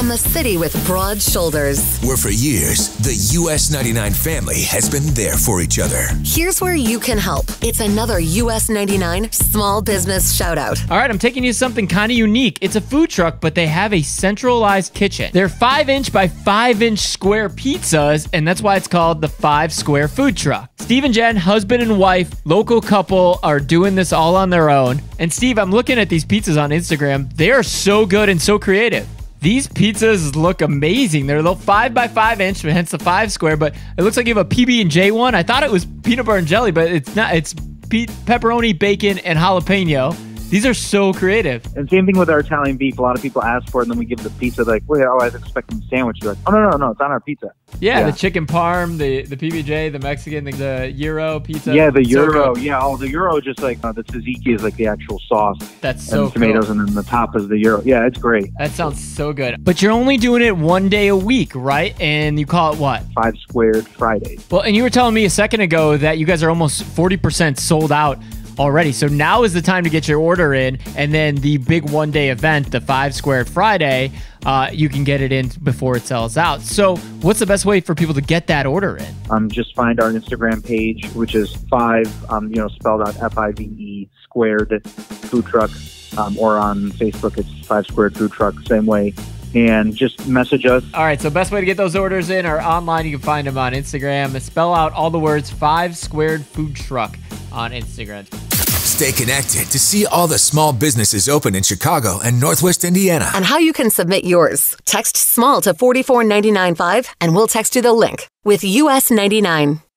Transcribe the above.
from the city with broad shoulders. Where for years, the US 99 family has been there for each other. Here's where you can help. It's another US 99 small business shout out. All right, I'm taking you to something kind of unique. It's a food truck, but they have a centralized kitchen. They're 5-inch by 5-inch square pizzas, and that's why it's called the 5 Square Food Truck. Steve and Jen, husband and wife, local couple, are doing this all on their own. And Steve, I'm looking at these pizzas on Instagram. They are so good and so creative. These pizzas look amazing. They're a little 5 by 5-inch, hence the 5 square, but it looks like you have a PB&J one. I thought it was peanut butter and jelly, but it's not. It's pepperoni, bacon, and jalapeno. These are so creative. And same thing with our Italian beef. A lot of people ask for it, and then we give the pizza. Like, wait, I was expecting a sandwich. You're like, oh, no, it's on our pizza. Yeah, the chicken parm, the PB&J, the Mexican, the Euro pizza. Yeah, the Euro. The Euro just like the tzatziki is like the actual sauce. That's so and tomatoes, cool. And then the top is the Euro. Yeah, it's great. That sounds so good. But you're only doing it one day a week, right? And you call it what? 5 Squared Fridays. Well, and you were telling me a second ago that you guys are almost 40% sold out already. So now is the time to get your order in, and then the big one-day event, the 5 Squared Friday, you can get it in before it sells out. So what's the best way for people to get that order in? Just find our Instagram page, which is 5, spelled out F-I-V-E, Squared Food Truck, or on Facebook, it's 5 Squared Food Truck, same way. And just message us. All right, so best way to get those orders in are online. You can find them on Instagram. Spell out all the words 5 Squared Food Truck on Instagram. Stay connected to see all the small businesses open in Chicago and Northwest Indiana. And how you can submit yours. Text SMALL to 44995 and we'll text you the link with US 99.